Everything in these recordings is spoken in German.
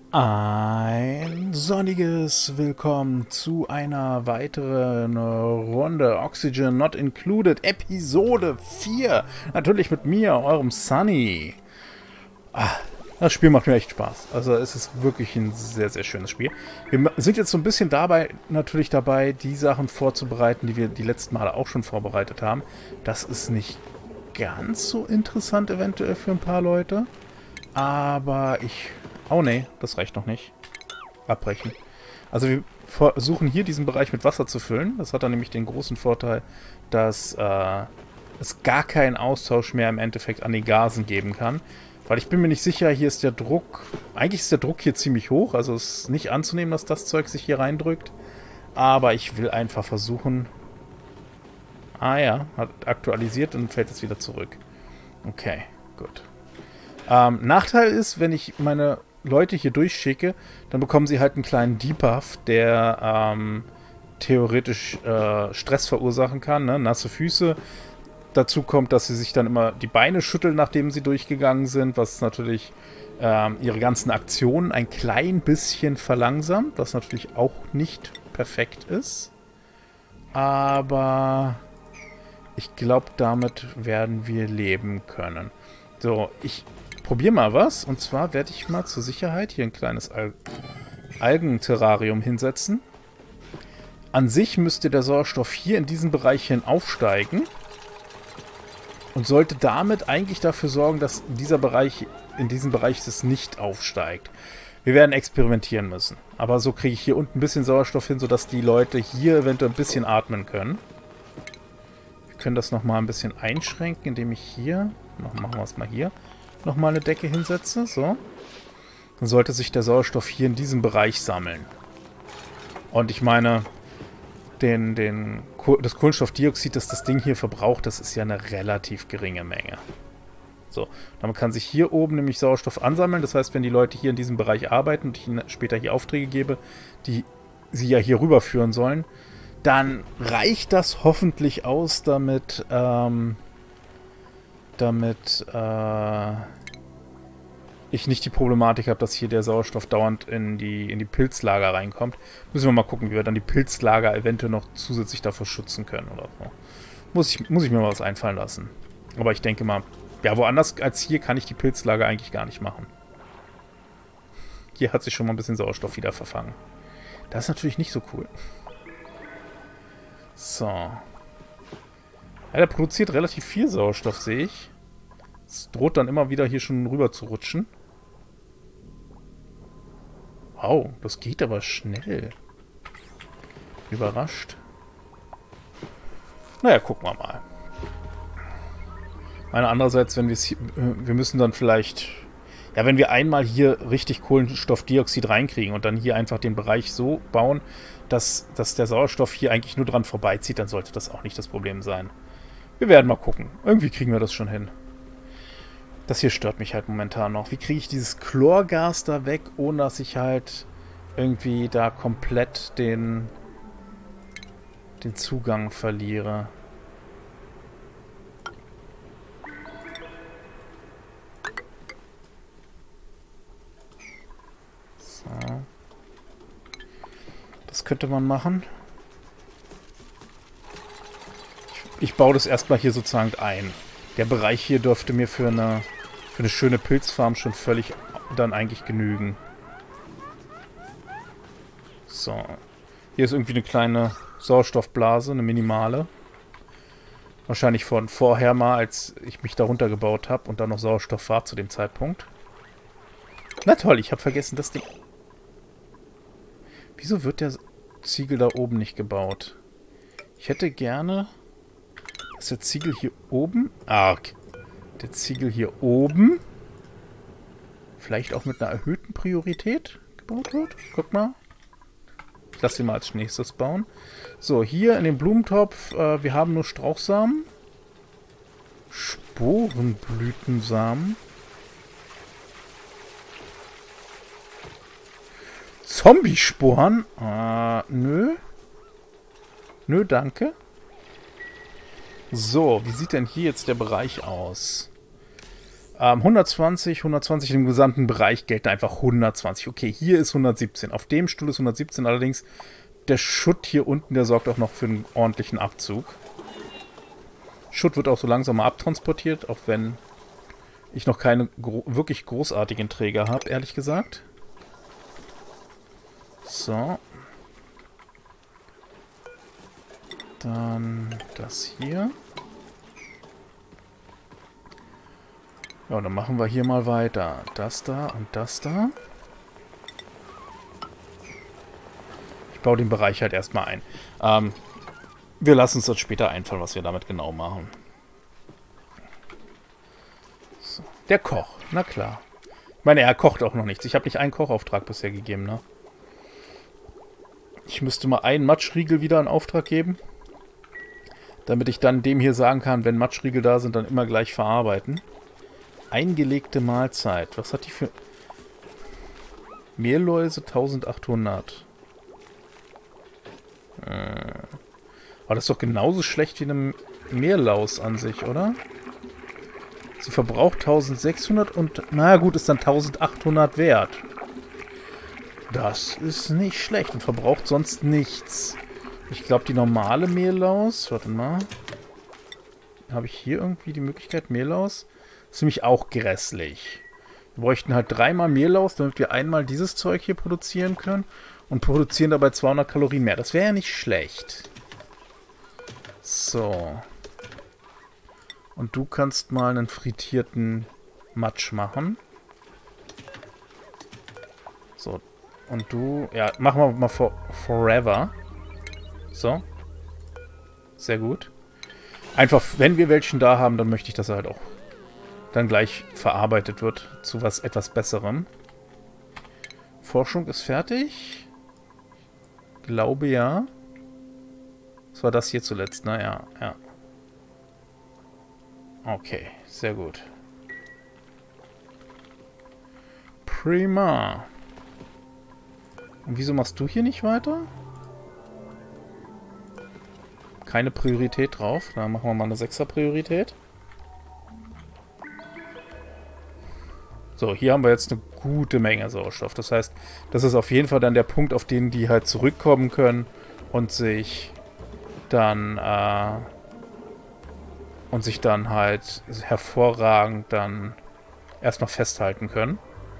Ein sonniges Willkommen zu einer weiteren Runde Oxygen Not Included, Episode 4. Natürlich mit mir, eurem Sunny. Das Spiel macht mir echt Spaß. Also es ist wirklich ein sehr, sehr schönes Spiel. Wir sind jetzt so ein bisschen natürlich dabei, die Sachen vorzubereiten, die wir die letzten Male auch schon vorbereitet haben. Das ist nicht ganz so interessant eventuell für ein paar Leute. Aber oh ne, das reicht noch nicht. Abbrechen. Also wir versuchen hier diesen Bereich mit Wasser zu füllen. Das hat dann nämlich den großen Vorteil, dass es gar keinen Austausch mehr im Endeffekt an den Gasen geben kann. Weil ich bin mir nicht sicher, hier ist der Druck... Eigentlich ist der Druck hier ziemlich hoch. Also es ist nicht anzunehmen, dass das Zeug sich hier reindrückt. Aber ich will einfach versuchen... Ah ja, hat aktualisiert und fällt jetzt wieder zurück. Okay, gut. Nachteil ist, wenn ich meine Leute hier durchschicke, dann bekommen sie halt einen kleinen Debuff, der theoretisch Stress verursachen kann, ne? Nasse Füße. Dazu kommt, dass sie sich dann immer die Beine schütteln, nachdem sie durchgegangen sind, was natürlich ihre ganzen Aktionen ein klein bisschen verlangsamt, was natürlich auch nicht perfekt ist. Aber ich glaube, damit werden wir leben können. So, ich probiere mal was. Und zwar werde ich mal zur Sicherheit hier ein kleines Algenterrarium hinsetzen. An sich müsste der Sauerstoff hier in diesen Bereich hin aufsteigen. Und sollte damit eigentlich dafür sorgen, dass in diesem Bereich es nicht aufsteigt. Wir werden experimentieren müssen. Aber so kriege ich hier unten ein bisschen Sauerstoff hin, sodass die Leute hier eventuell ein bisschen atmen können. Wir können das nochmal ein bisschen einschränken, indem ich hier, machen wir es mal hier, nochmal eine Decke hinsetze. So. Dann sollte sich der Sauerstoff hier in diesem Bereich sammeln. Und ich meine, das Kohlenstoffdioxid, das das Ding hier verbraucht, das ist ja eine relativ geringe Menge. So, damit kann sich hier oben nämlich Sauerstoff ansammeln. Das heißt, wenn die Leute hier in diesem Bereich arbeiten und ich ihnen später hier Aufträge gebe, die sie ja hier rüberführen sollen, dann reicht das hoffentlich aus, damit ich nicht die Problematik habe, dass hier der Sauerstoff dauernd in die Pilzlager reinkommt. Müssen wir mal gucken, wie wir dann die Pilzlager eventuell noch zusätzlich davor schützen können oder so. Muss ich mir mal was einfallen lassen. Aber ich denke mal, ja, woanders als hier kann ich die Pilzlager eigentlich gar nicht machen. Hier hat sich schon mal ein bisschen Sauerstoff wieder verfangen. Das ist natürlich nicht so cool. So. Ja, der produziert relativ viel Sauerstoff, sehe ich. Es droht dann immer wieder hier schon rüber zu rutschen. Wow, das geht aber schnell. Überrascht. Naja, gucken wir mal. Andererseits, wenn wir müssen dann vielleicht... Ja, wenn wir einmal hier richtig Kohlenstoffdioxid reinkriegen und dann hier einfach den Bereich so bauen, dass der Sauerstoff hier eigentlich nur dran vorbeizieht, dann sollte das auch nicht das Problem sein. Wir werden mal gucken. Irgendwie kriegen wir das schon hin. Das hier stört mich halt momentan noch. Wie kriege ich dieses Chlorgas da weg, ohne dass ich halt irgendwie da komplett den Zugang verliere? So. Das könnte man machen. Ich baue das erstmal hier sozusagen ein. Der Bereich hier dürfte mir für eine schöne Pilzfarm schon völlig dann eigentlich genügen. So. Hier ist irgendwie eine kleine Sauerstoffblase, eine minimale. Wahrscheinlich von vorher mal, als ich mich darunter gebaut habe und dann noch Sauerstoff war zu dem Zeitpunkt. Na toll, ich habe vergessen, das Ding... Wieso wird der Ziegel da oben nicht gebaut? Ich hätte gerne... Ist der Ziegel hier oben? Okay. Der Ziegel hier oben vielleicht auch mit einer erhöhten Priorität gebaut wird. Guck mal. Ich lasse ihn mal als nächstes bauen. So, hier in dem Blumentopf, wir haben nur Strauchsamen. Sporenblütensamen. Zombiesporen? Nö. Nö, danke. So, wie sieht denn hier jetzt der Bereich aus? 120, 120 im gesamten Bereich gelten einfach 120. Okay, hier ist 117. Auf dem Stuhl ist 117. Allerdings der Schutt hier unten, der sorgt auch noch für einen ordentlichen Abzug. Schutt wird auch so langsam mal abtransportiert, auch wenn ich noch keine wirklich großartigen Träger habe, ehrlich gesagt. So. Dann das hier. Ja, dann machen wir hier mal weiter. Das da und das da. Ich baue den Bereich halt erstmal ein. Wir lassen uns das später einfallen, was wir damit genau machen. So. Der Koch, na klar. Ich meine, er kocht auch noch nichts. Ich habe nicht einen Kochauftrag bisher gegeben, ne? Ich müsste mal einen Matschriegel wieder in Auftrag geben. Damit ich dann dem hier sagen kann, wenn Matschriegel da sind, dann immer gleich verarbeiten. Eingelegte Mahlzeit. Was hat die für... Mehlläuse 1800. Aber das ist doch genauso schlecht wie eine Meerlaus an sich, oder? Sie verbraucht 1600 und... Na gut, ist dann 1800 wert. Das ist nicht schlecht und verbraucht sonst nichts. Ich glaube, die normale Meerlaus... Warte mal. Habe ich hier irgendwie die Möglichkeit? Meerlaus? Ist nämlich auch grässlich. Wir bräuchten halt 3-mal Meerlaus, damit wir einmal dieses Zeug hier produzieren können. Und produzieren dabei 200 Kalorien mehr. Das wäre ja nicht schlecht. So. Und du kannst mal einen frittierten Matsch machen. So. Und du... Ja, machen wir mal forever. So. Sehr gut. Einfach, wenn wir welchen da haben, dann möchte ich, dass er halt auch dann gleich verarbeitet wird zu was etwas Besserem. Forschung ist fertig. Glaube ja. Was war das hier zuletzt? Naja, ja. Okay, sehr gut. Prima. Und wieso machst du hier nicht weiter? Keine Priorität drauf. Da machen wir mal eine 6er Priorität. So, hier haben wir jetzt eine gute Menge Sauerstoff. Das heißt, das ist auf jeden Fall dann der Punkt, auf den die halt zurückkommen können und sich dann halt hervorragend dann erstmal festhalten können.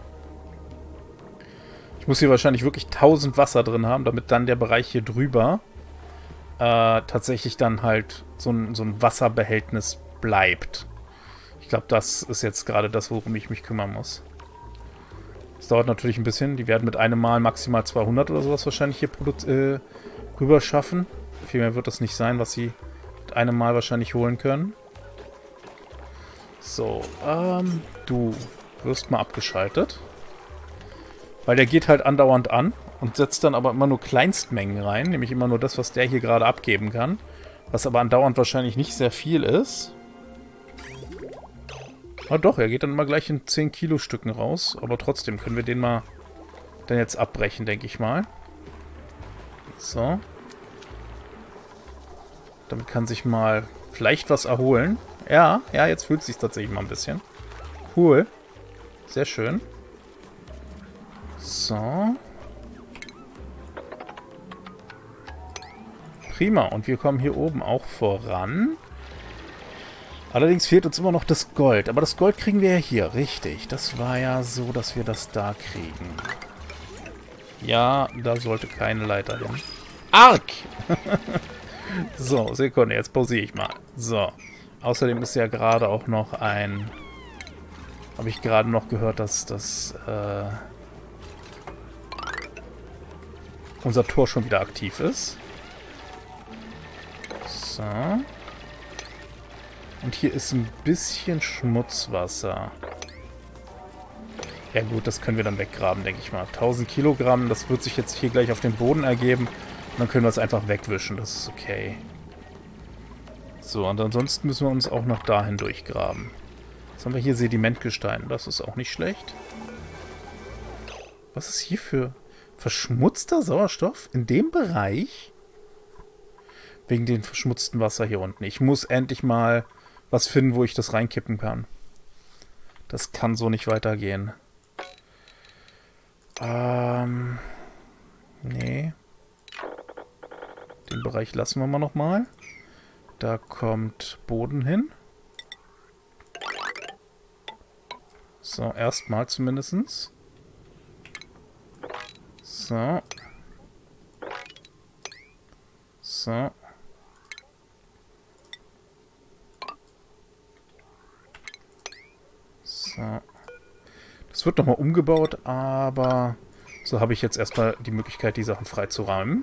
Ich muss hier wahrscheinlich wirklich 1000 Wasser drin haben, damit dann der Bereich hier drüber tatsächlich dann halt so ein Wasserbehältnis bleibt. Ich glaube, das ist jetzt gerade das, worum ich mich kümmern muss. Das dauert natürlich ein bisschen. Die werden mit einem Mal maximal 200 oder sowas wahrscheinlich hier rüber schaffen. Viel mehr wird das nicht sein, was sie mit einem Mal wahrscheinlich holen können. So, du wirst mal abgeschaltet. Weil der geht halt andauernd an und setzt dann aber immer nur Kleinstmengen rein. Nämlich immer nur das, was der hier gerade abgeben kann. Was aber andauernd wahrscheinlich nicht sehr viel ist. Ah doch, er geht dann immer gleich in 10 Kilo Stücken raus. Aber trotzdem können wir den mal dann jetzt abbrechen, denke ich mal. So. Damit kann sich mal vielleicht was erholen. Ja, jetzt fühlt es sich tatsächlich mal ein bisschen. Cool. Sehr schön. So. Prima. Und wir kommen hier oben auch voran. Allerdings fehlt uns immer noch das Gold. Aber das Gold kriegen wir ja hier. Richtig. Das war ja so, dass wir das da kriegen. Ja, da sollte keine Leiter hin. Arg! So, Sekunde. Jetzt pausiere ich mal. So. Außerdem ist ja gerade auch noch ein... Habe ich gerade noch gehört, dass das... unser Tor schon wieder aktiv ist. So. Und hier ist ein bisschen Schmutzwasser. Ja gut, das können wir dann weggraben, denke ich mal. 1000 Kilogramm, das wird sich jetzt hier gleich auf den Boden ergeben. Und dann können wir es einfach wegwischen, das ist okay. So, und ansonsten müssen wir uns auch noch dahin durchgraben. Jetzt haben wir hier Sedimentgestein, das ist auch nicht schlecht. Was ist hier für verschmutzter Sauerstoff in dem Bereich? Wegen dem verschmutzten Wasser hier unten. Ich muss endlich mal was finden, wo ich das reinkippen kann. Das kann so nicht weitergehen. Nee. Den Bereich lassen wir mal nochmal. Da kommt Boden hin. So, erstmal zumindest. So. So. So. Das wird nochmal umgebaut, aber so habe ich jetzt erstmal die Möglichkeit, die Sachen freizuräumen.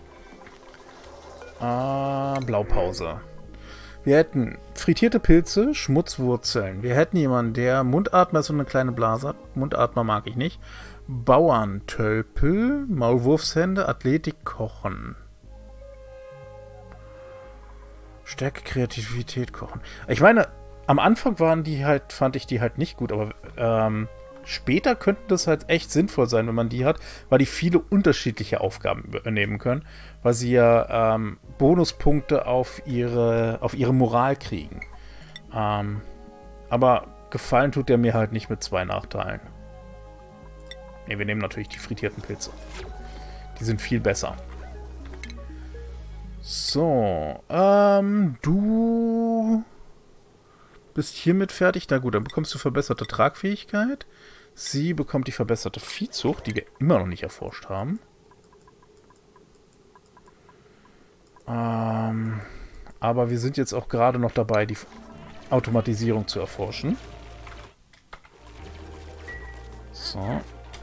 Blaupause. Wir hätten frittierte Pilze, Schmutzwurzeln. Wir hätten jemanden, der Mundatmer ist, so eine kleine Blase hat. Mundatmer mag ich nicht. Bauerntölpel, Maulwurfshände, Athletik, Kochen. Stärke, Kreativität, Kochen. Ich meine, am Anfang waren die halt, fand ich die halt nicht gut, aber später könnte das halt echt sinnvoll sein, wenn man die hat, weil die viele unterschiedliche Aufgaben übernehmen können, weil sie ja Bonuspunkte auf ihre Moral kriegen. Aber gefallen tut der mir halt nicht mit 2 Nachteilen. Ne, wir nehmen natürlich die frittierten Pilze. Die sind viel besser. So, du bist hiermit fertig. Na gut, dann bekommst du verbesserte Tragfähigkeit. Sie bekommt die verbesserte Viehzucht, die wir immer noch nicht erforscht haben. Aber wir sind jetzt auch gerade noch dabei, die Automatisierung zu erforschen. So.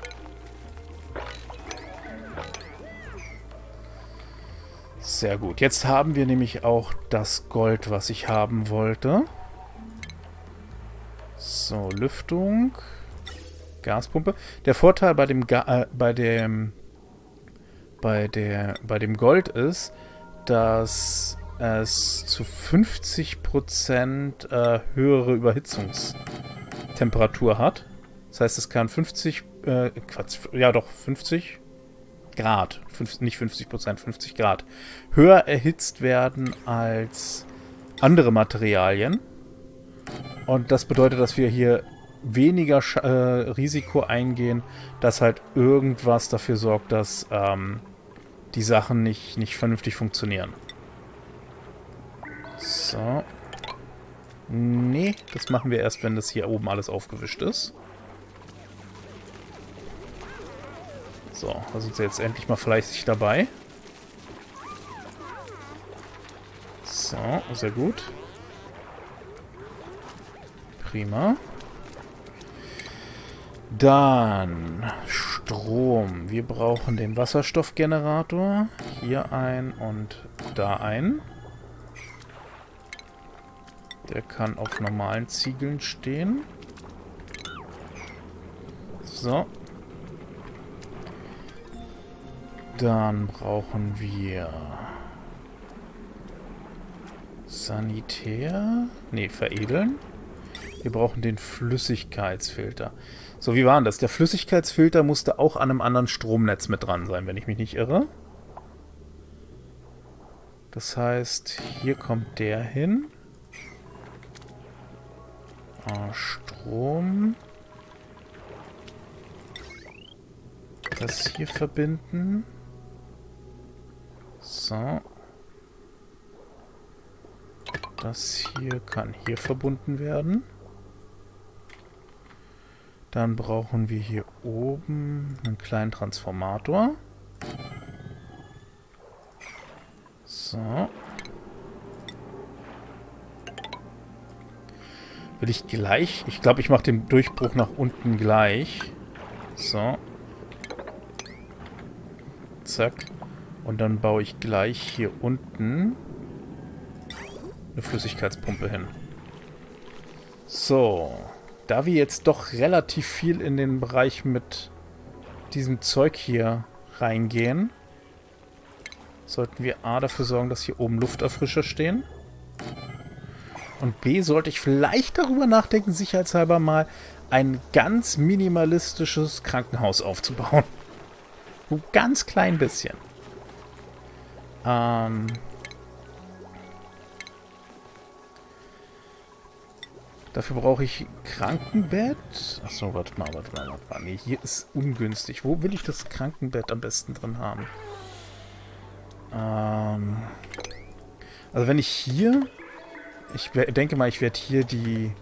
Sehr gut. Jetzt haben wir nämlich auch das Gold, was ich haben wollte. So, Lüftung. Gaspumpe. Der Vorteil bei dem Gold ist, dass es zu 50% höhere Überhitzungstemperatur hat. Das heißt, es kann 50 Grad, nicht 50%, 50 Grad, höher erhitzt werden als andere Materialien. Und das bedeutet, dass wir hier weniger Risiko eingehen, dass halt irgendwas dafür sorgt, dass die Sachen nicht vernünftig funktionieren. So. Nee, das machen wir erst, wenn das hier oben alles aufgewischt ist. So, da sind sie jetzt endlich mal fleißig dabei. So, sehr gut. Prima. Dann Strom. Wir brauchen den Wasserstoffgenerator. Hier ein und da ein. Der kann auf normalen Ziegeln stehen. So. Dann brauchen wir Sanitär. Ne, veredeln. Wir brauchen den Flüssigkeitsfilter. So, wie war denn das? Der Flüssigkeitsfilter musste auch an einem anderen Stromnetz mit dran sein, wenn ich mich nicht irre. Das heißt, hier kommt der hin. Strom. Das hier verbinden. So. Das hier kann hier verbunden werden. Dann brauchen wir hier oben einen kleinen Transformator. So. Will ich gleich... Ich glaube, ich mache den Durchbruch nach unten gleich. So. Zack. Und dann baue ich gleich hier unten eine Flüssigkeitspumpe hin. So. Da wir jetzt doch relativ viel in den Bereich mit diesem Zeug hier reingehen, sollten wir A dafür sorgen, dass hier oben Lufterfrischer stehen. Und B sollte ich vielleicht darüber nachdenken, sicherheitshalber mal ein ganz minimalistisches Krankenhaus aufzubauen. Ein ganz klein bisschen. Dafür brauche ich Krankenbett. Achso, warte mal. Nee, hier ist ungünstig. Wo will ich das Krankenbett am besten drin haben? Also wenn ich hier... Ich denke mal, ich werde hier die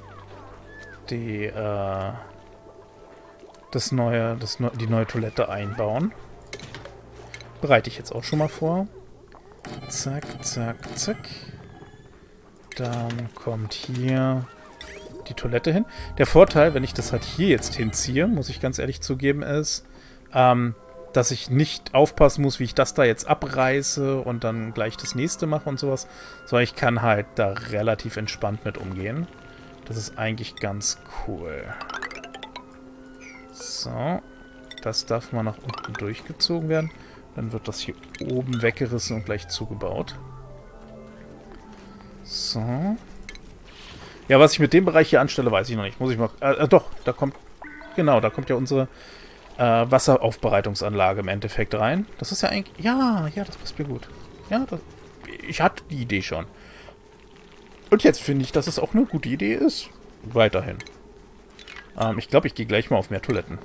neue Toilette einbauen. Bereite ich jetzt auch schon mal vor. Zack, zack, zack. Dann kommt hier die Toilette hin. Der Vorteil, wenn ich das halt hier jetzt hinziehe, muss ich ganz ehrlich zugeben, ist, dass ich nicht aufpassen muss, wie ich das da jetzt abreiße und dann gleich das nächste mache und sowas, sondern ich kann halt da relativ entspannt mit umgehen. Das ist eigentlich ganz cool. So. Das darf mal nach unten durchgezogen werden. Dann wird das hier oben weggerissen und gleich zugebaut. So. Ja, was ich mit dem Bereich hier anstelle, weiß ich noch nicht. Muss ich mal... doch, da kommt... Genau, da kommt ja unsere Wasseraufbereitungsanlage im Endeffekt rein. Das ist ja eigentlich... Ja, das passt mir gut. Ja, ich hatte die Idee schon. Und jetzt finde ich, dass es auch eine gute Idee ist. Weiterhin. Ich glaube, ich gehe gleich mal auf mehr Toiletten.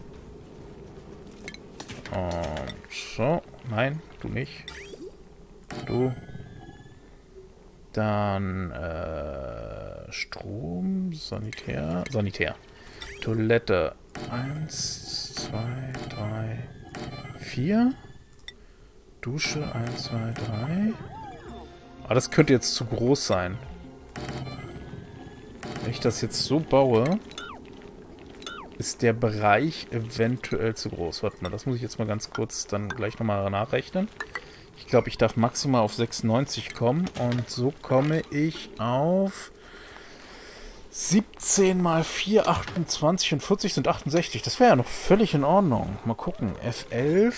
So. Nein, du nicht. Du. Dann Strom, Sanitär. Toilette. 1, 2, 3, 4. Dusche. 1, 2, 3. Aber das könnte jetzt zu groß sein. Wenn ich das jetzt so baue, ist der Bereich eventuell zu groß. Warte mal, das muss ich jetzt mal ganz kurz dann gleich nochmal nachrechnen. Ich glaube, ich darf maximal auf 96 kommen. Und so komme ich auf 17 mal 4, 28 und 40 sind 68. Das wäre ja noch völlig in Ordnung. Mal gucken. F11.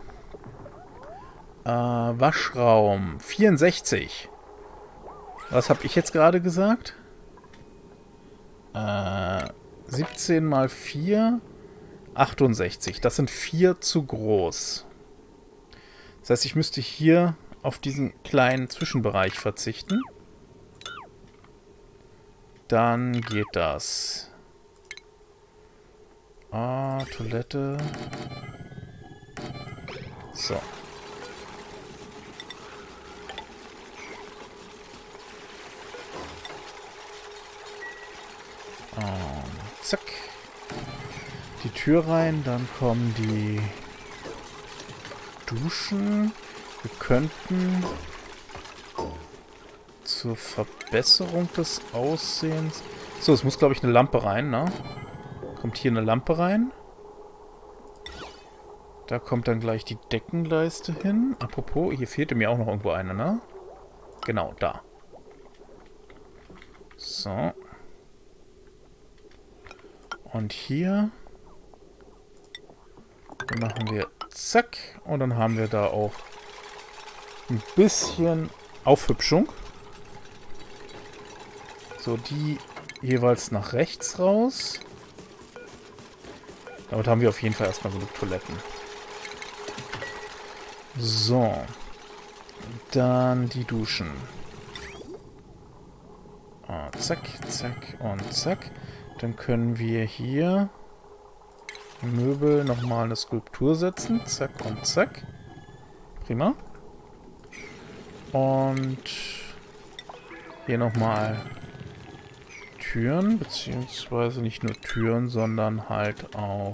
Waschraum 64. Was habe ich jetzt gerade gesagt? 17 mal 4, 68. Das sind 4 zu groß. Das heißt, ich müsste hier auf diesen kleinen Zwischenbereich verzichten. Dann geht das. Toilette. So. Zack. Die Tür rein, dann kommen die Duschen. Wir könnten zur Verbesserung des Aussehens... So, es muss, glaube ich, eine Lampe rein, ne? Kommt hier eine Lampe rein. Da kommt dann gleich die Deckenleiste hin. Apropos, hier fehlte mir auch noch irgendwo eine, ne? Genau, da. So. Und hier machen wir zack. Und dann haben wir da auch ein bisschen Aufhübschung. So, die jeweils nach rechts raus. Damit haben wir auf jeden Fall erstmal genug Toiletten. So. Dann die Duschen. Zack, zack und zack. Dann können wir hier Möbel nochmal eine Skulptur setzen. Zack und zack. Prima. Und hier nochmal Türen, beziehungsweise nicht nur Türen, sondern halt auch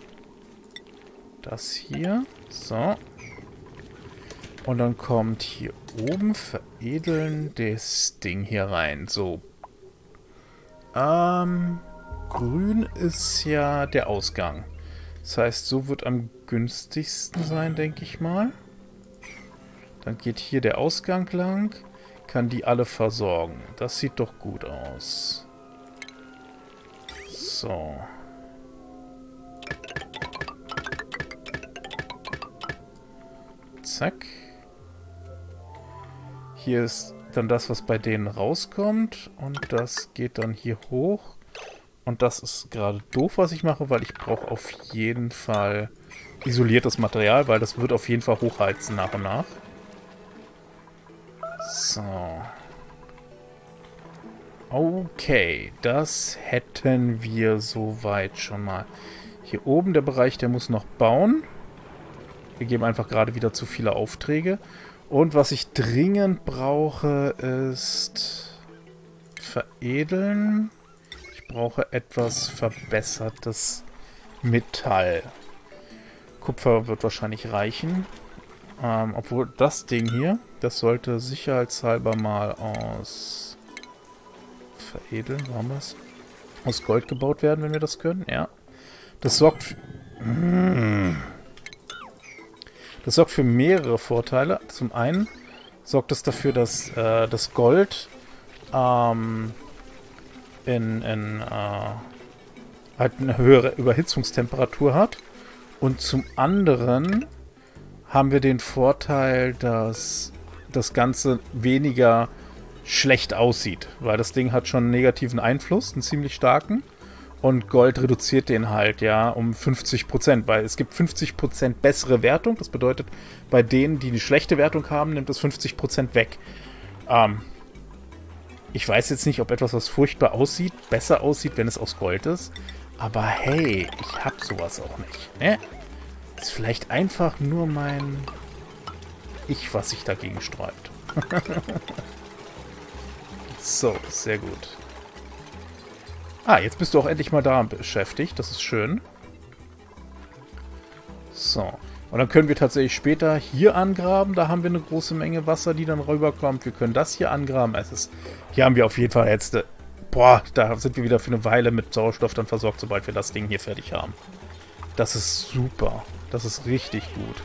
das hier. So. Und dann kommt hier oben veredeln das Ding hier rein. So. Grün ist ja der Ausgang. Das heißt, so wird am günstigsten sein, denke ich mal. Dann geht hier der Ausgang lang. Kann die alle versorgen. Das sieht doch gut aus. So. Zack. Hier ist dann das, was bei denen rauskommt. Und das geht dann hier hoch. Und das ist gerade doof, was ich mache, weil ich brauche auf jeden Fall isoliertes Material, weil das wird auf jeden Fall hochheizen nach und nach. So. Okay, das hätten wir soweit schon mal. Hier oben der Bereich, der muss noch bauen. Wir geben einfach gerade wieder zu viele Aufträge. Und was ich dringend brauche, ist veredeln. Ich brauche etwas verbessertes Metall. Kupfer wird wahrscheinlich reichen. Obwohl das Ding hier, das sollte sicherheitshalber mal aus veredeln, wo haben wir es? Aus Gold gebaut werden, wenn wir das können. Ja. Das sorgt für mehrere Vorteile. Zum einen sorgt es dafür, dass das Gold halt eine höhere Überhitzungstemperatur hat. Und zum anderen haben wir den Vorteil, dass das Ganze weniger schlecht aussieht. Weil das Ding hat schon einen negativen Einfluss, einen ziemlich starken. Und Gold reduziert den halt, ja, um 50%. Weil es gibt 50% bessere Wertung. Das bedeutet, bei denen, die eine schlechte Wertung haben, nimmt es 50% weg. Ich weiß jetzt nicht, ob etwas, was furchtbar aussieht, besser aussieht, wenn es aus Gold ist. Aber hey, ich hab sowas auch nicht. Ne? Ist vielleicht einfach nur mein Ich, was sich dagegen sträubt. So, sehr gut. Ah, jetzt bist du auch endlich mal da beschäftigt. Das ist schön. So. Und dann können wir tatsächlich später hier angraben. Da haben wir eine große Menge Wasser, die dann rüberkommt. Wir können das hier angraben. Hier haben wir auf jeden Fall jetzt... Boah, da sind wir wieder für eine Weile mit Sauerstoff dann versorgt, sobald wir das Ding hier fertig haben. Das ist super. Das ist richtig gut.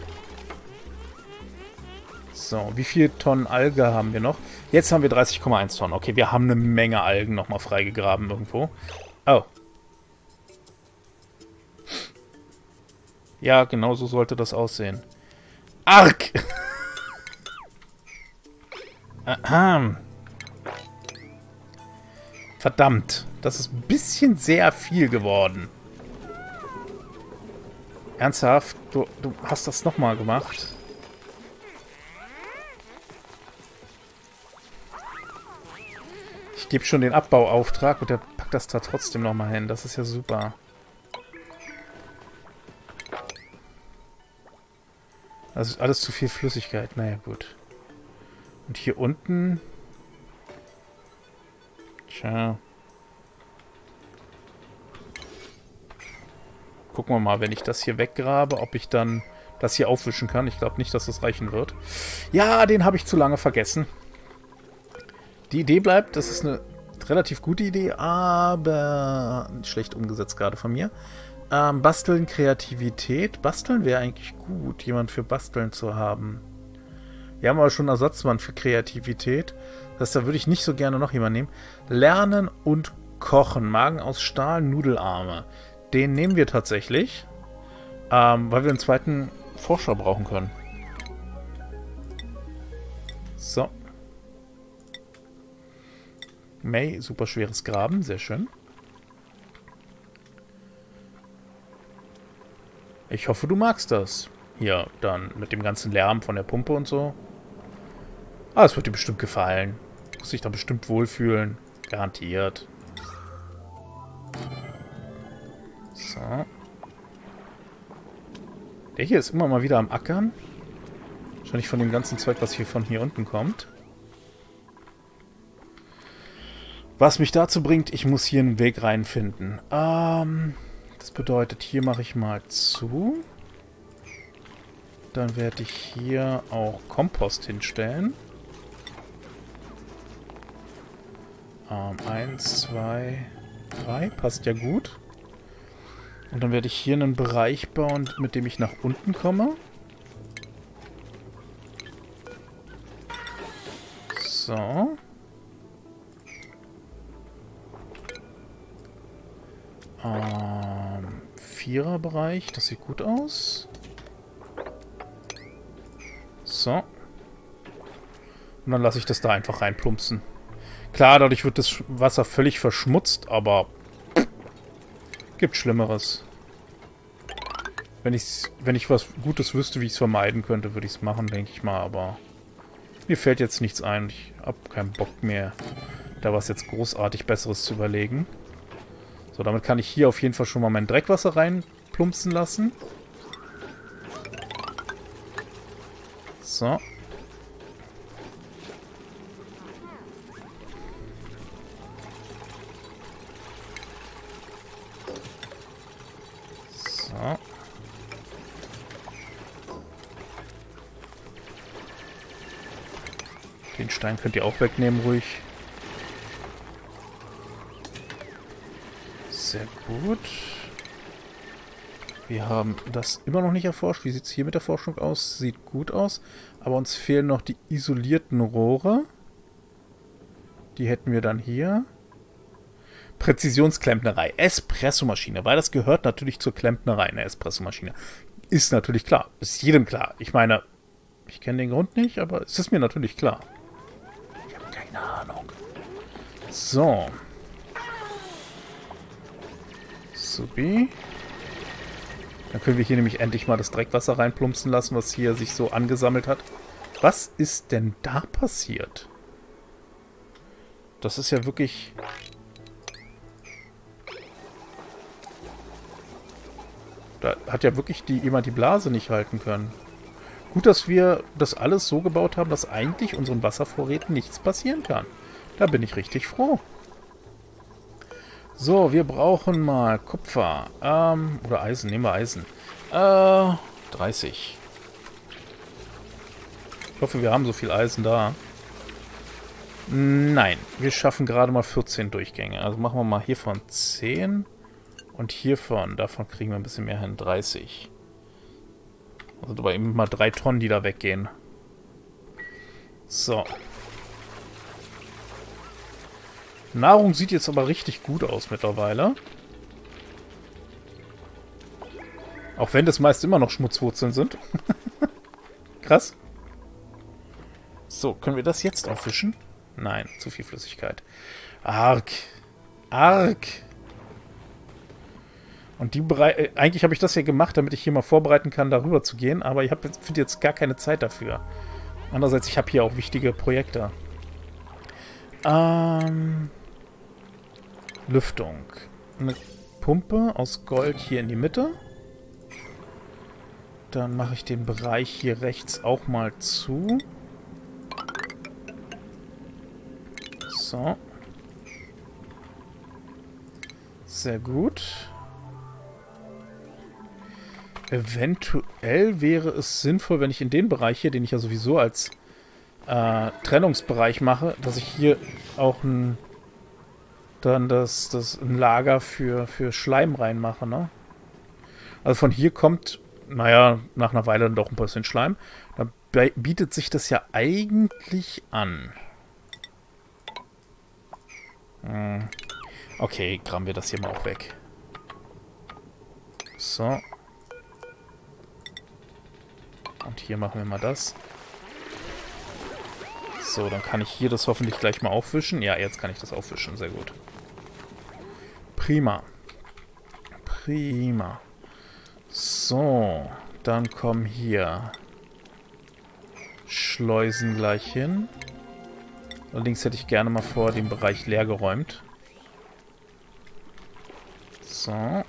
So, wie viele Tonnen Alge haben wir noch? Jetzt haben wir 30,1 Tonnen. Okay, wir haben eine Menge Algen nochmal freigegraben irgendwo. Oh. Ja, genau so sollte das aussehen. Arg! Aha. Verdammt, das ist ein bisschen sehr viel geworden. Ernsthaft? Du hast das nochmal gemacht? Ich gebe schon den Abbauauftrag und der packt das da trotzdem nochmal hin. Das ist ja super. Das ist alles zu viel Flüssigkeit. Naja, gut. Und hier unten... Tja. Gucken wir mal, wenn ich das hier weggrabe, ob ich dann das hier aufwischen kann. Ich glaube nicht, dass das reichen wird. Ja, den habe ich zu lange vergessen. Die Idee bleibt, das ist eine relativ gute Idee, aber schlecht umgesetzt gerade von mir. Basteln, Kreativität. Basteln wäre eigentlich gut, jemand für Basteln zu haben. Wir haben aber schon einen Ersatzmann für Kreativität. Das heißt, da würde ich nicht so gerne noch jemanden nehmen. Lernen und Kochen. Magen aus Stahl, Nudelarme. Den nehmen wir tatsächlich, weil wir einen zweiten Forscher brauchen können. So. May, super schweres Graben, sehr schön. Ich hoffe, du magst das. Hier, dann mit dem ganzen Lärm von der Pumpe und so. Ah, es wird dir bestimmt gefallen. Du wirst dich da bestimmt wohlfühlen. Garantiert. So. Der hier ist immer mal wieder am Ackern. Wahrscheinlich von dem ganzen Zeug, was hier von hier unten kommt. Was mich dazu bringt, ich muss hier einen Weg reinfinden. Das bedeutet, hier mache ich mal zu. Dann werde ich hier auch Kompost hinstellen. 1, 2, 3. Passt ja gut. Und dann werde ich hier einen Bereich bauen, mit dem ich nach unten komme. So. Viererbereich, das sieht gut aus. So. Und dann lasse ich das da einfach reinplumpsen. Klar, dadurch wird das Wasser völlig verschmutzt, aber gibt Schlimmeres. Wenn ich was Gutes wüsste, wie ich es vermeiden könnte, würde ich es machen, denke ich mal, aber mir fällt jetzt nichts ein. Ich habe keinen Bock mehr, da was jetzt großartig Besseres zu überlegen. So, damit kann ich hier auf jeden Fall schon mal mein Dreckwasser reinplumpsen lassen. So. So. Den Stein könnt ihr auch wegnehmen, ruhig. Sehr gut. Wir haben das immer noch nicht erforscht. Wie sieht es hier mit der Forschung aus? Sieht gut aus. Aber uns fehlen noch die isolierten Rohre. Die hätten wir dann hier. Präzisionsklempnerei. Espressomaschine. Weil das gehört natürlich zur Klempnerei, eine Espressomaschine. Ist natürlich klar. Ist jedem klar. Ich meine, ich kenne den Grund nicht, aber es ist mir natürlich klar. Ich habe keine Ahnung. So. Supi. Dann können wir hier nämlich endlich mal das Dreckwasser reinplumpsen lassen, was hier sich so angesammelt hat. Was ist denn da passiert? Das ist ja wirklich... Da hat ja wirklich jemand die Blase nicht halten können. Gut, dass wir das alles so gebaut haben, dass eigentlich unseren Wasservorräten nichts passieren kann. Da bin ich richtig froh. So, wir brauchen mal Kupfer. Oder Eisen. Nehmen wir Eisen. 30. Ich hoffe, wir haben so viel Eisen da. Nein, wir schaffen gerade mal 14 Durchgänge. Also machen wir mal hiervon 10. Und hiervon, davon kriegen wir ein bisschen mehr hin. 30. Also dabei eben mal 3 Tonnen, die da weggehen. So. Nahrung sieht jetzt aber richtig gut aus mittlerweile. Auch wenn das meist immer noch Schmutzwurzeln sind. Krass. So, können wir das jetzt aufwischen? Nein, zu viel Flüssigkeit. Arg. Arg. Und die eigentlich habe ich das ja gemacht, damit ich hier mal vorbereiten kann, darüber zu gehen. Aber ich finde jetzt gar keine Zeit dafür. Andererseits, ich habe hier auch wichtige Projekte. Lüftung. Eine Pumpe aus Gold hier in die Mitte. Dann mache ich den Bereich hier rechts auch mal zu. So. Sehr gut. Eventuell wäre es sinnvoll, wenn ich in den Bereich hier, den ich ja sowieso als Trennungsbereich mache, dass ich hier auch ein Lager für Schleim reinmache, ne? Also von hier kommt, naja, nach einer Weile dann doch ein bisschen Schleim. Da bietet sich das ja eigentlich an. Okay, kramen wir das hier mal auch weg. So. Und hier machen wir mal das. So, dann kann ich hier das hoffentlich gleich mal aufwischen. Ja, jetzt kann ich das aufwischen. Sehr gut. Prima. Prima. So, dann kommen hier Schleusen gleich hin. Allerdings hätte ich gerne mal vor den Bereich leer geräumt. So.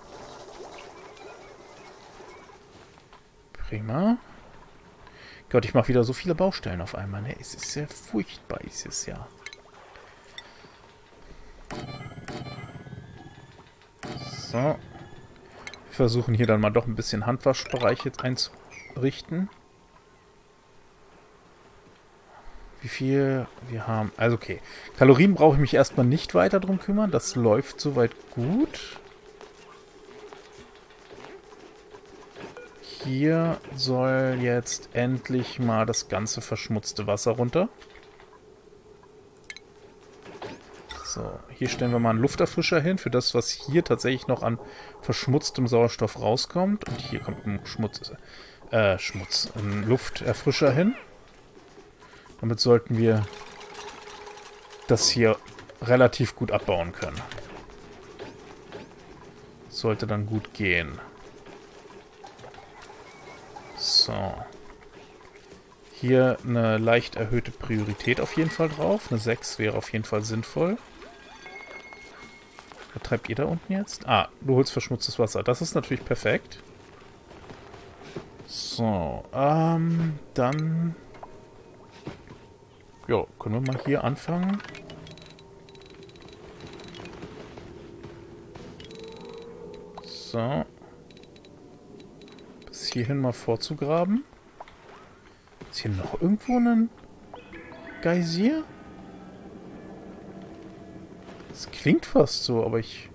Prima. Gott, ich mache wieder so viele Baustellen auf einmal. Ne? Es ist sehr furchtbar, ist es ja. So. Wir versuchen hier dann mal doch ein bisschen Handwaschbereich jetzt einzurichten. Wie viel wir haben. Also okay. Kalorien brauche ich mich erstmal nicht weiter drum kümmern. Das läuft soweit gut. Hier soll jetzt endlich mal das ganze verschmutzte Wasser runter. So, hier stellen wir mal einen Lufterfrischer hin, für das, was hier tatsächlich noch an verschmutztem Sauerstoff rauskommt. Und hier kommt ein ein Lufterfrischer hin. Damit sollten wir das hier relativ gut abbauen können. Sollte dann gut gehen. So. Hier eine leicht erhöhte Priorität auf jeden Fall drauf. Eine 6 wäre auf jeden Fall sinnvoll. Was treibt ihr da unten jetzt? Ah, du holst verschmutztes Wasser. Das ist natürlich perfekt. So, dann... Ja, können wir mal hier anfangen. So. Bis hierhin mal vorzugraben. Ist hier noch irgendwo ein Geysir? Das klingt fast so, aber ich...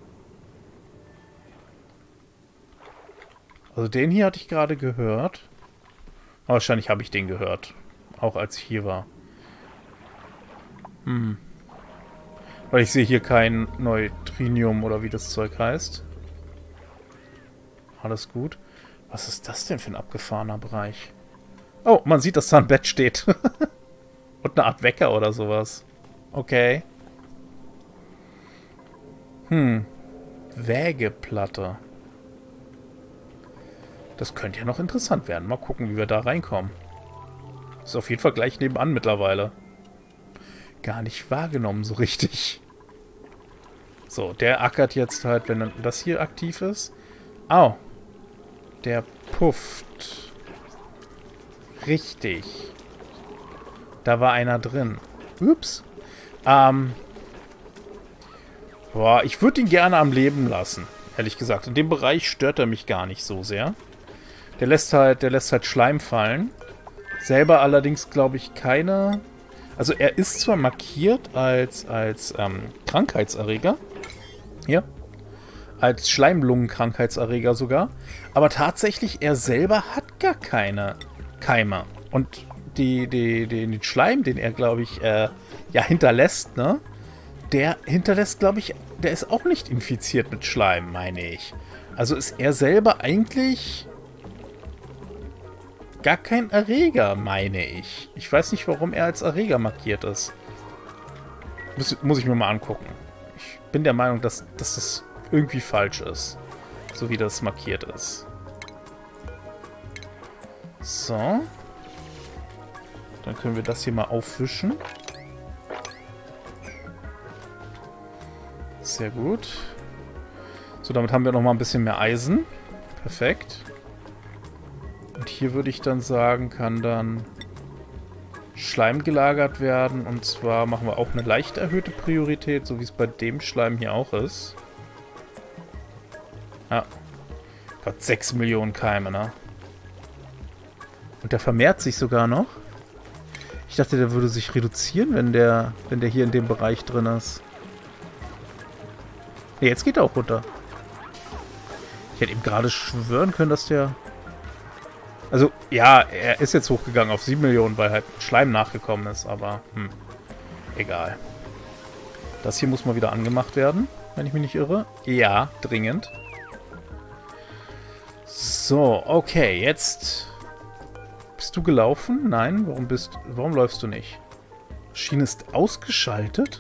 Also den hier hatte ich gerade gehört. Aber wahrscheinlich habe ich den gehört. Auch als ich hier war. Weil ich sehe hier kein Neutrinium oder wie das Zeug heißt. Alles gut. Was ist das denn für ein abgefahrener Bereich? Oh, man sieht, dass da ein Bett steht. Und eine Art Wecker oder sowas. Okay. Wägeplatte. Das könnte ja noch interessant werden. Mal gucken, wie wir da reinkommen. Ist auf jeden Fall gleich nebenan mittlerweile. Gar nicht wahrgenommen so richtig. So, der ackert jetzt halt, wenn das hier aktiv ist. Au. Der pufft. Richtig. Da war einer drin. Ups. Boah, ich würde ihn gerne am Leben lassen. Ehrlich gesagt. In dem Bereich stört er mich gar nicht so sehr. Der lässt halt Schleim fallen. Selber allerdings, glaube ich, keine... Also er ist zwar markiert als Krankheitserreger. Ja. Als Schleimlungenkrankheitserreger sogar. Aber tatsächlich, er selber hat gar keine Keime. Und den Schleim, den er, glaube ich, hinterlässt, ne? Der hinterlässt, glaube ich, der ist auch nicht infiziert mit Schleim, meine ich. Also ist er selber eigentlich gar kein Erreger, meine ich. Ich weiß nicht, warum er als Erreger markiert ist. Muss ich mir mal angucken. Ich bin der Meinung, dass das irgendwie falsch ist. So wie das markiert ist. So. Dann können wir das hier mal aufwischen. Sehr gut. So, damit haben wir noch mal ein bisschen mehr Eisen. Perfekt. Und hier würde ich dann sagen, kann dann Schleim gelagert werden. Und zwar machen wir auch eine leicht erhöhte Priorität, so wie es bei dem Schleim hier auch ist. Ja. Gott, 6 Millionen Keime, ne? Und der vermehrt sich sogar noch. Ich dachte, der würde sich reduzieren, wenn der hier in dem Bereich drin ist. Ne, jetzt geht er auch runter. Ich hätte eben gerade schwören können, dass der... Also, ja, er ist jetzt hochgegangen auf 7 Millionen, weil halt Schleim nachgekommen ist, aber egal. Das hier muss mal wieder angemacht werden, wenn ich mich nicht irre. Ja, dringend. So, okay, jetzt... Bist du gelaufen? Nein, warum läufst du nicht? Schiene ist ausgeschaltet?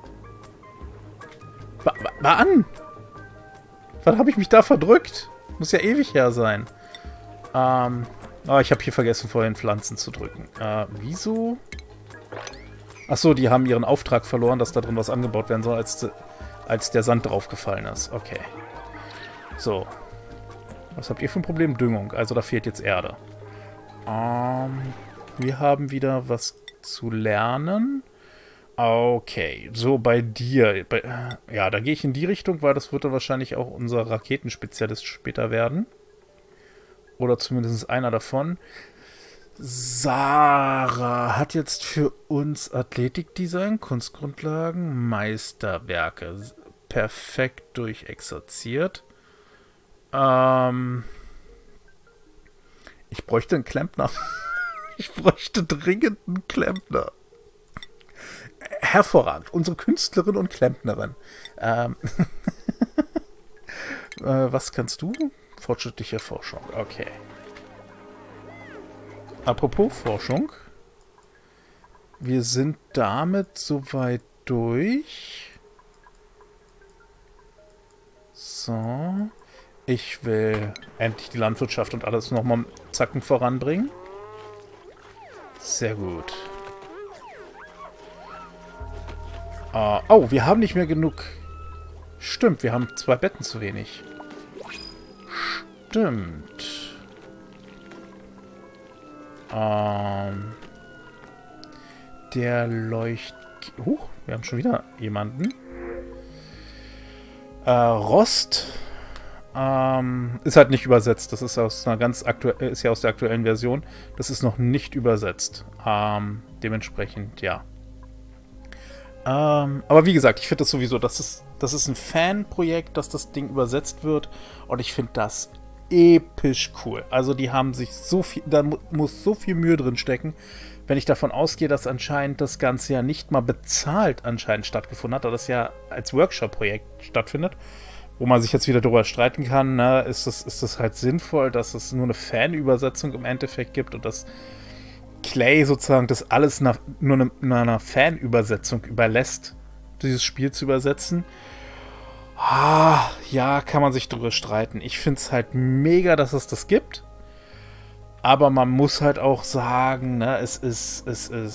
War an! Wann habe ich mich da verdrückt? Muss ja ewig her sein. Oh, ich habe hier vergessen, vorhin Pflanzen zu drücken. Wieso? Achso, die haben ihren Auftrag verloren, dass da drin was angebaut werden soll, als der Sand draufgefallen ist. Okay. So. Was habt ihr für ein Problem? Düngung. Also da fehlt jetzt Erde. Wir haben wieder was zu lernen. Okay, so bei dir. Ja, da gehe ich in die Richtung, weil das wird dann wahrscheinlich auch unser Raketenspezialist später werden. Oder zumindest einer davon. Sarah hat jetzt für uns Athletikdesign, Kunstgrundlagen, Meisterwerke. Perfekt durchexerziert. Ich bräuchte einen Klempner. Ich bräuchte dringend einen Klempner. Hervorragend. Unsere Künstlerin und Klempnerin. Was kannst du? Fortschrittliche Forschung. Okay. Apropos Forschung. Wir sind damit soweit durch. So. Ich will endlich die Landwirtschaft und alles nochmal zacken voranbringen. Sehr gut. Oh, wir haben nicht mehr genug. Stimmt, wir haben 2 Betten zu wenig. Stimmt. Der Leucht... wir haben schon wieder jemanden. Rost ist halt nicht übersetzt. Das ist aus einer ist ja aus der aktuellen Version. Das ist noch nicht übersetzt. Dementsprechend, ja. Aber wie gesagt, ich finde das sowieso, das ist ein Fanprojekt, dass das Ding übersetzt wird. Und ich finde das episch cool. Also die haben sich so viel, da muss so viel Mühe drin stecken. Wenn ich davon ausgehe, dass anscheinend das Ganze ja nicht mal bezahlt anscheinend stattgefunden hat, da das ja als Workshop-Projekt stattfindet, wo man sich jetzt wieder darüber streiten kann, ne, ist das halt sinnvoll, dass es nur eine Fanübersetzung im Endeffekt gibt und dass Clay sozusagen das alles nur einer Fanübersetzung überlässt, dieses Spiel zu übersetzen. Ja, kann man sich darüber streiten. Ich finde es halt mega, dass es das gibt. Aber man muss halt auch sagen, ne, es ist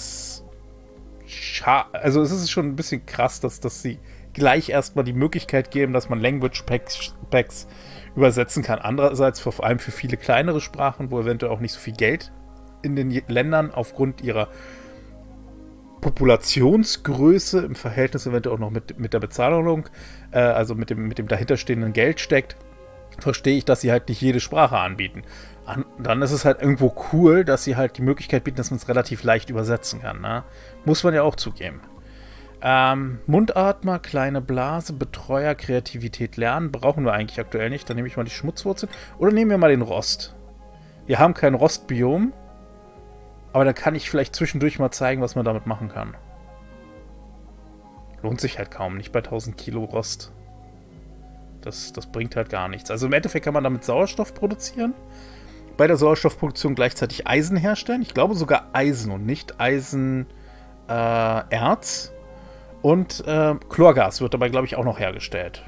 also es ist schon ein bisschen krass, dass sie gleich erstmal die Möglichkeit geben, dass man Language Packs übersetzen kann. Andererseits vor allem für viele kleinere Sprachen, wo eventuell auch nicht so viel Geld in den Ländern aufgrund ihrer Populationsgröße im Verhältnis eventuell auch noch mit der Bezahlung, also mit dem dahinterstehenden Geld steckt, verstehe ich, dass sie halt nicht jede Sprache anbieten. Dann ist es halt irgendwo cool, dass sie halt die Möglichkeit bieten, dass man es relativ leicht übersetzen kann. Ne? Muss man ja auch zugeben. Mundatmer, kleine Blase, Betreuer, Kreativität lernen. Brauchen wir eigentlich aktuell nicht. Dann nehme ich mal die Schmutzwurzel. Oder nehmen wir mal den Rost. Wir haben kein Rostbiom. Aber dann kann ich vielleicht zwischendurch mal zeigen, was man damit machen kann. Lohnt sich halt kaum. Nicht bei 1000 Kilo Rost. Das bringt halt gar nichts. Also im Endeffekt kann man damit Sauerstoff produzieren. Bei der Sauerstoffproduktion gleichzeitig Eisen herstellen. Ich glaube sogar Eisen und nicht Eisenerz. Und Chlorgas wird dabei, glaube ich, auch noch hergestellt.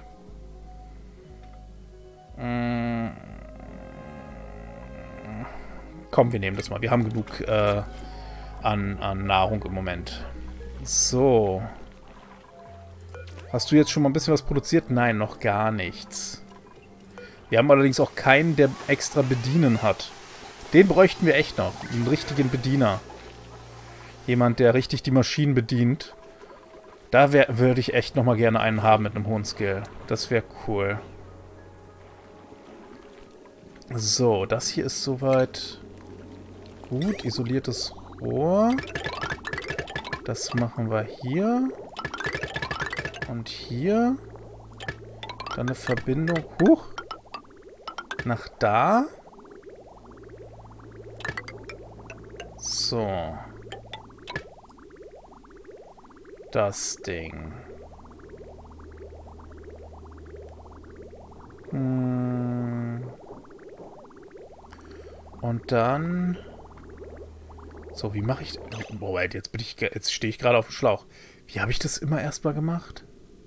Komm, wir nehmen das mal. Wir haben genug an Nahrung im Moment. So. Hast du jetzt schon mal ein bisschen was produziert? Nein, noch gar nichts. Wir haben allerdings auch keinen, der extra bedienen hat. Den bräuchten wir echt noch. Einen richtigen Bediener. Jemand, der richtig die Maschinen bedient. Da würde ich echt nochmal gerne einen haben mit einem hohen Skill. Das wäre cool. So, das hier ist soweit gut. Isoliertes Rohr. Das machen wir hier. Und hier. Dann eine Verbindung hoch. Nach da. So. Das Ding. Und dann... So, wie mache ich... Moment, jetzt stehe ich gerade auf dem Schlauch. Wie habe ich das immer erstmal gemacht?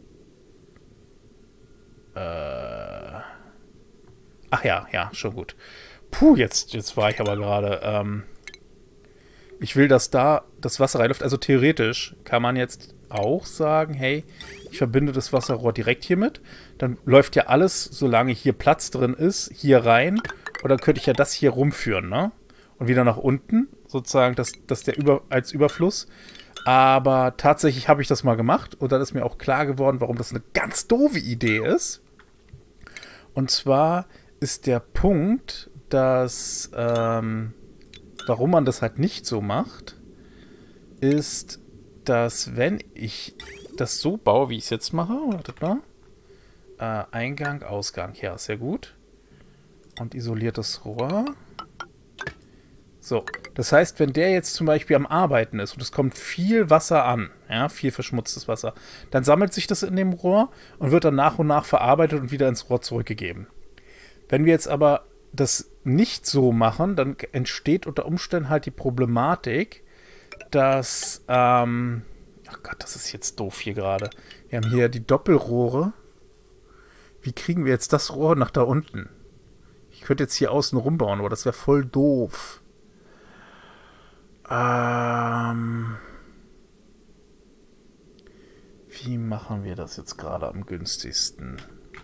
Ach ja, schon gut. Puh, jetzt war ich aber gerade... Ich will, dass da das Wasser reinläuft. Also theoretisch kann man jetzt auch sagen, hey, ich verbinde das Wasserrohr direkt hiermit. Dann läuft ja alles, solange hier Platz drin ist, hier rein. Und dann könnte ich ja das hier rumführen, ne? Und wieder nach unten, sozusagen, das als Überfluss. Aber tatsächlich habe ich das mal gemacht. Und dann ist mir auch klar geworden, warum das eine ganz doofe Idee ist. Und zwar ist der Punkt, dass... warum man das halt nicht so macht, ist, dass wenn ich das so baue, wie ich es jetzt mache, wartet mal, Eingang, Ausgang, ja, sehr gut. Und isoliertes Rohr. So, das heißt, wenn der jetzt zum Beispiel am Arbeiten ist und es kommt viel Wasser an, ja, viel verschmutztes Wasser, dann sammelt sich das in dem Rohr und wird dann nach und nach verarbeitet und wieder ins Rohr zurückgegeben. Wenn wir jetzt aber das nicht so machen, dann entsteht unter Umständen halt die Problematik, dass, ach Gott, das ist jetzt doof hier gerade. Wir haben hier die Doppelrohre. Wie kriegen wir jetzt das Rohr nach da unten? Ich könnte jetzt hier außen rumbauen, aber das wäre voll doof. Wie machen wir das jetzt gerade am günstigsten?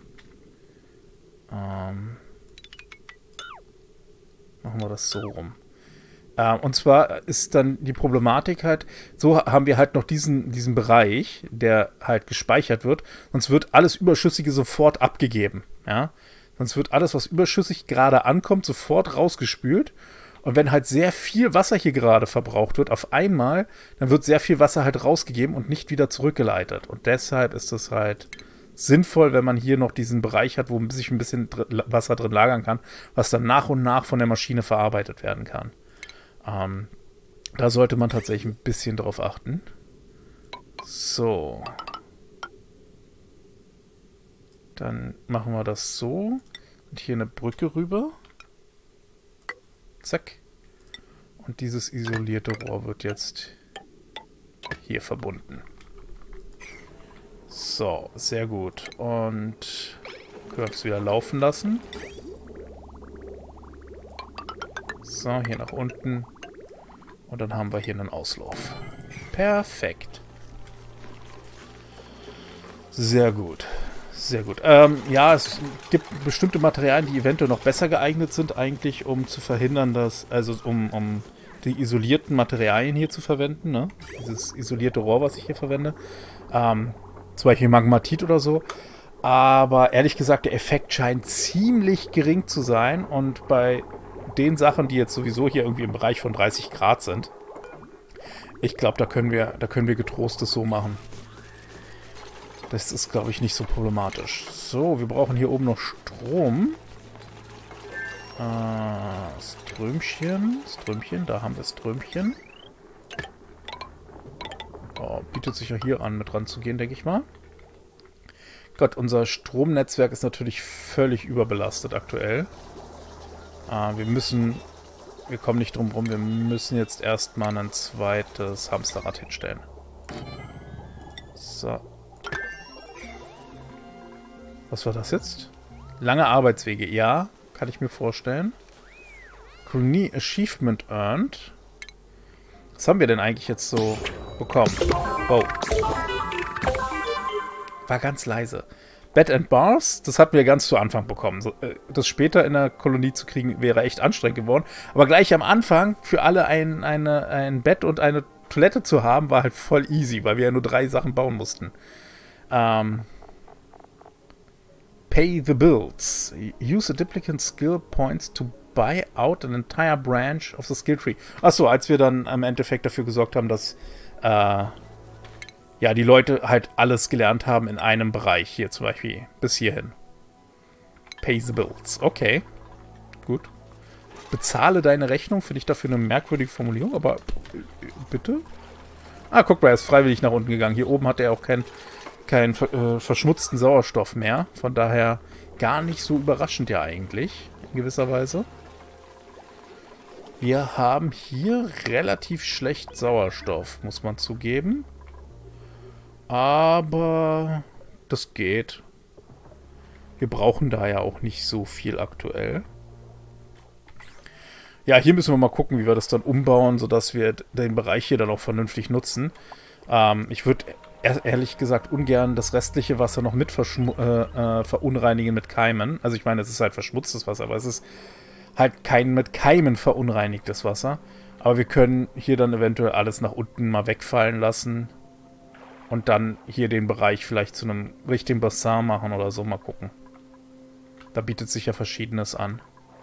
Machen wir das so rum. Und zwar ist dann die Problematik halt, so haben wir halt noch diesen Bereich, der halt gespeichert wird, sonst wird alles Überschüssige sofort abgegeben. Ja? Sonst wird alles, was überschüssig gerade ankommt, sofort rausgespült. Und wenn halt sehr viel Wasser hier gerade verbraucht wird, auf einmal, dann wird sehr viel Wasser halt rausgegeben und nicht wieder zurückgeleitet. Und deshalb ist es halt sinnvoll, wenn man hier noch diesen Bereich hat, wo sich ein bisschen Wasser drin lagern kann, was dann nach und nach von der Maschine verarbeitet werden kann. Da sollte man tatsächlich ein bisschen drauf achten. So. Dann machen wir das so. Und hier eine Brücke rüber. Zack. Und dieses isolierte Rohr wird jetzt hier verbunden. So, sehr gut. Und Curves wieder laufen lassen. So, hier nach unten. Und dann haben wir hier einen Auslauf. Perfekt. Sehr gut. Sehr gut. Ja, es gibt bestimmte Materialien, die eventuell noch besser geeignet sind, eigentlich, um zu verhindern, dass, also um die isolierten Materialien hier zu verwenden, ne? Dieses isolierte Rohr, was ich hier verwende. Zum Beispiel Magmatit oder so. Aber ehrlich gesagt, der Effekt scheint ziemlich gering zu sein. Und bei den Sachen, die jetzt sowieso hier irgendwie im Bereich von 30 Grad sind, ich glaube, da können wir getrost das so machen. Das ist, glaube ich, nicht so problematisch. So, wir brauchen hier oben noch Strom. Strömchen, da haben wir Strömchen. Oh, bietet sich ja hier an, mit ranzugehen, denke ich mal. Gott, unser Stromnetzwerk ist natürlich völlig überbelastet aktuell. Wir kommen nicht drum rum, wir müssen jetzt erstmal ein zweites Hamsterrad hinstellen. So. Was war das jetzt? Lange Arbeitswege, ja, kann ich mir vorstellen. Colony Achievement Earned. Was haben wir denn eigentlich jetzt so bekommen? Oh. War ganz leise. Bed and Bars, das hatten wir ganz zu Anfang bekommen. So, das später in der Kolonie zu kriegen, wäre echt anstrengend geworden. Aber gleich am Anfang für alle ein Bett und eine Toilette zu haben, war halt voll easy, weil wir ja nur 3 Sachen bauen mussten. Pay the bills. Use a duplicate skill points to buy out an entire branch of the skill tree. Achso, als wir dann im Endeffekt dafür gesorgt haben, dass ja, die Leute halt alles gelernt haben in einem Bereich. Hier zum Beispiel bis hierhin. Pay the bills. Okay. Gut. Bezahle deine Rechnung. Finde ich dafür eine merkwürdige Formulierung, aber bitte? Ah, guck mal, er ist freiwillig nach unten gegangen. Hier oben hat er auch keinen verschmutzten Sauerstoff mehr. Von daher gar nicht so überraschend ja eigentlich. In gewisser Weise. Wir haben hier relativ schlecht Sauerstoff, muss man zugeben. Aber das geht. Wir brauchen da ja auch nicht so viel aktuell. Ja, hier müssen wir mal gucken, wie wir das dann umbauen, sodass wir den Bereich hier dann auch vernünftig nutzen. Ich würde ehrlich gesagt ungern das restliche Wasser noch mit verunreinigen mit Keimen. Also ich meine, es ist halt verschmutztes Wasser, aber es ist halt kein mit Keimen verunreinigtes Wasser. Aber wir können hier dann eventuell alles nach unten mal wegfallen lassen. Und dann hier den Bereich vielleicht zu einem richtigen Bassin machen oder so. Mal gucken. Da bietet sich ja Verschiedenes an.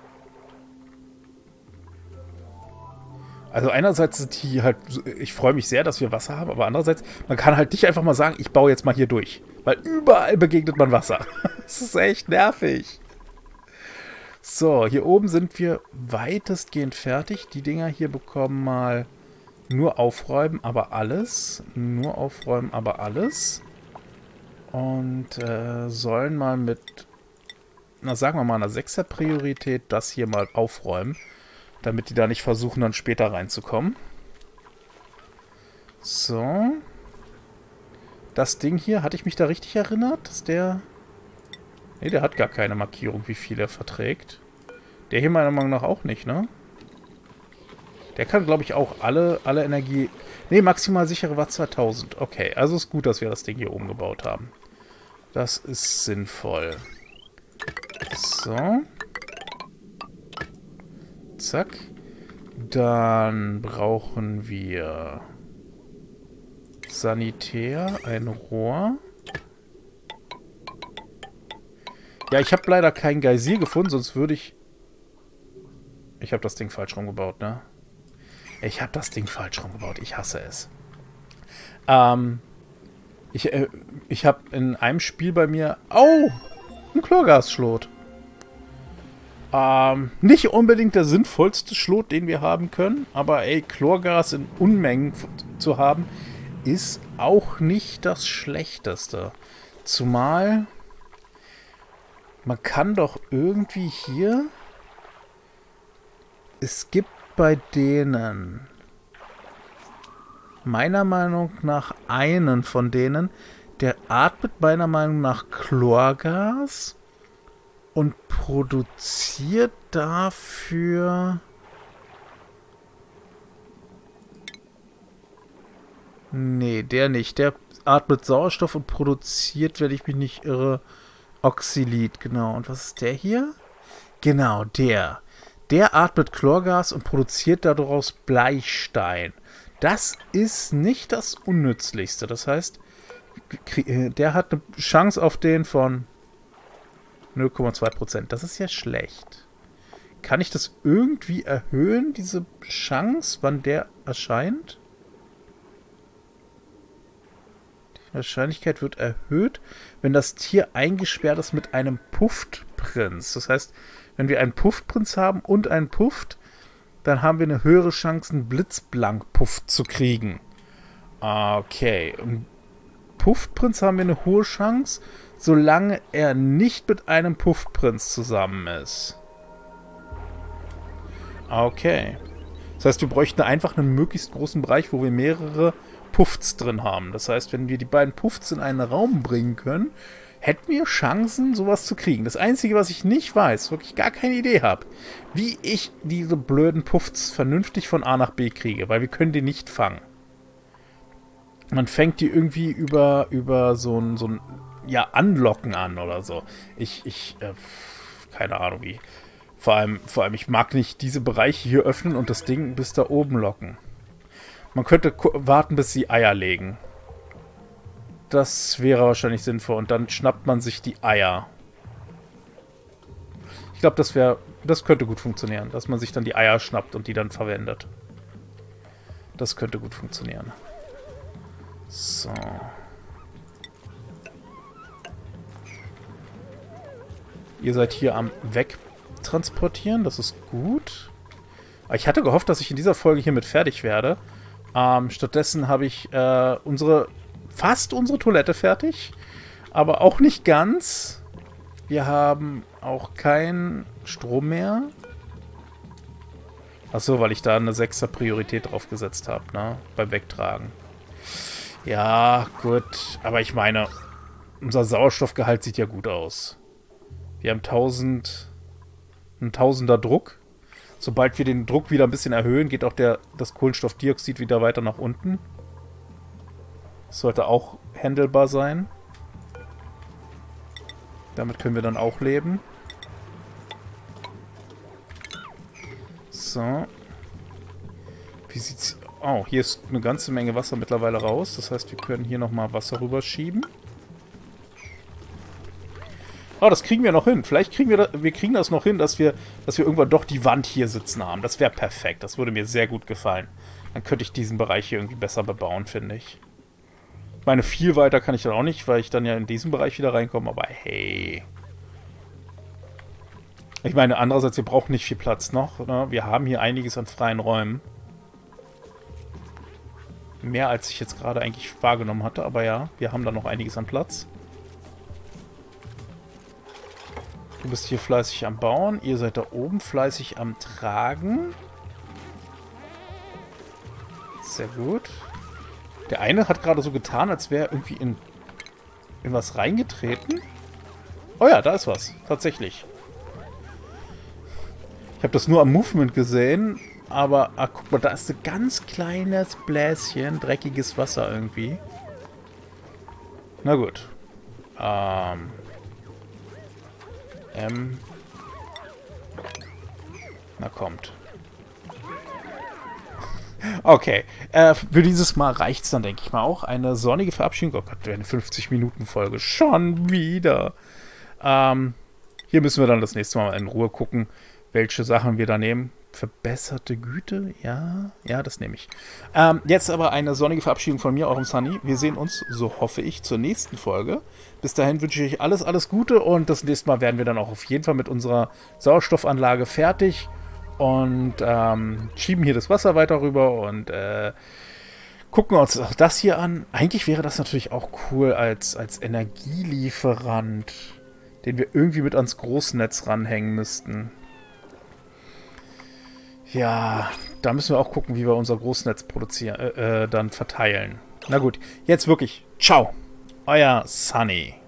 Also einerseits sind die halt, ich freue mich sehr, dass wir Wasser haben, aber andererseits, man kann halt nicht einfach mal sagen, ich baue jetzt mal hier durch. Weil überall begegnet man Wasser. Das ist echt nervig. So, hier oben sind wir weitestgehend fertig. Die Dinger hier bekommen mal nur aufräumen, aber alles. Nur aufräumen, aber alles. Und sollen mal mit, na sagen wir mal, einer 6er Priorität das hier mal aufräumen. Damit die da nicht versuchen, dann später reinzukommen. So. Das Ding hier, hatte ich mich da richtig erinnert, dass der... Ne, der hat gar keine Markierung, wie viel er verträgt. Der hier meiner Meinung nach auch nicht, ne? Der kann, glaube ich, auch alle Energie... Ne, maximal sichere Watt 2000. Okay, also ist gut, dass wir das Ding hier oben gebaut haben. Das ist sinnvoll. So. Zack. Dann brauchen wir Sanitär, ein Rohr. Ja, ich habe leider kein Geysir gefunden, sonst würde ich... Ich habe das Ding falsch rumgebaut, ne? Ich habe das Ding falsch rumgebaut. Ich hasse es. Ich habe in einem Spiel bei mir... Oh! Ein Chlorgasschlot. Nicht unbedingt der sinnvollste Schlot, den wir haben können. Aber ey, Chlorgas in Unmengen zu haben, ist auch nicht das Schlechteste. Zumal... Man kann doch irgendwie hier... Es gibt bei denen... Meiner Meinung nach einen von denen, der atmet meiner Meinung nach Chlorgas und produziert dafür... Nee, der nicht. Der atmet Sauerstoff und produziert, wenn ich mich nicht irre, Oxylit. Genau. Und was ist der hier? Genau, der. Der atmet Chlorgas und produziert daraus Bleistein. Das ist nicht das Unnützlichste. Das heißt, der hat eine Chance auf den von 0,2%. Das ist ja schlecht. Kann ich das irgendwie erhöhen, diese Chance, wann der erscheint? Die Wahrscheinlichkeit wird erhöht, wenn das Tier eingesperrt ist mit einem Pufftprinz. Das heißt, wenn wir einen Pufftprinz haben und einen Pufft, dann haben wir eine höhere Chance, einen Blitzblank-Puff zu kriegen. Okay. Im Pufftprinz haben wir eine hohe Chance, solange er nicht mit einem Pufftprinz zusammen ist. Okay. Das heißt, wir bräuchten einfach einen möglichst großen Bereich, wo wir mehrere Puffs drin haben. Das heißt, wenn wir die beiden Puffs in einen Raum bringen können, hätten wir Chancen, sowas zu kriegen. Das Einzige, was ich nicht weiß, wirklich gar keine Idee habe, wie ich diese blöden Puffs vernünftig von A nach B kriege, weil wir können die nicht fangen. Man fängt die irgendwie über so ein ja, Anlocken an oder so. Keine Ahnung wie. Vor allem, ich mag nicht diese Bereiche hier öffnen und das Ding bis da oben locken. Man könnte warten, bis sie Eier legen. Das wäre wahrscheinlich sinnvoll. Und dann schnappt man sich die Eier. Ich glaube, das könnte gut funktionieren. Dass man sich dann die Eier schnappt und die dann verwendet. Das könnte gut funktionieren. So. Ihr seid hier am Wegtransportieren. Das ist gut. Ich hatte gehofft, dass ich in dieser Folge hiermit fertig werde. Stattdessen habe ich fast unsere Toilette fertig, aber auch nicht ganz. Wir haben auch keinen Strom mehr. Achso, weil ich da eine 6er Priorität drauf gesetzt habe, ne? Beim Wegtragen. Ja, gut. Aber ich meine, unser Sauerstoffgehalt sieht ja gut aus. Wir haben einen 1000er Druck. Sobald wir den Druck wieder ein bisschen erhöhen, geht auch das Kohlenstoffdioxid wieder weiter nach unten. Das sollte auch handelbar sein. Damit können wir dann auch leben. So. Wie sieht's... Oh, hier ist eine ganze Menge Wasser mittlerweile raus. Das heißt, wir können hier nochmal Wasser rüberschieben. Oh, das kriegen wir noch hin. Vielleicht kriegen wir kriegen das noch hin, dass wir irgendwann doch die Wand hier sitzen haben. Das wäre perfekt. Das würde mir sehr gut gefallen. Dann könnte ich diesen Bereich hier irgendwie besser bebauen, finde ich. Ich meine, viel weiter kann ich dann auch nicht, weil ich dann ja in diesen Bereich wieder reinkomme. Aber hey. Ich meine, andererseits, wir brauchen nicht viel Platz noch. Ne? Wir haben hier einiges an freien Räumen. Mehr, als ich jetzt gerade eigentlich wahrgenommen hatte. Aber ja, wir haben da noch einiges an Platz. Du bist hier fleißig am Bauen. Ihr seid da oben fleißig am Tragen. Sehr gut. Der eine hat gerade so getan, als wäre er irgendwie in was reingetreten. Oh ja, da ist was. Tatsächlich. Ich habe das nur am Movement gesehen. Aber, ach, guck mal, da ist ein ganz kleines Bläschen dreckiges Wasser irgendwie. Na gut. Na kommt. Okay. Für dieses Mal reicht es dann, denke ich mal, auch. Eine sonnige Verabschiedung. Oh Gott, eine 50-Minuten-Folge. Schon wieder. Hier müssen wir dann das nächste Mal in Ruhe gucken, welche Sachen wir da nehmen. Verbesserte Güte? Ja, ja, das nehme ich. Jetzt aber eine sonnige Verabschiedung von mir, eurem Sunny. Wir sehen uns, so hoffe ich, zur nächsten Folge. Bis dahin wünsche ich euch alles, alles Gute und das nächste Mal werden wir dann auch auf jeden Fall mit unserer Sauerstoffanlage fertig und schieben hier das Wasser weiter rüber und gucken uns auch das hier an. Eigentlich wäre das natürlich auch cool als Energielieferant, den wir irgendwie mit ans Großnetz ranhängen müssten. Ja, da müssen wir auch gucken, wie wir unser Großnetz produzieren, dann verteilen. Na gut, jetzt wirklich. Ciao, euer Sunny.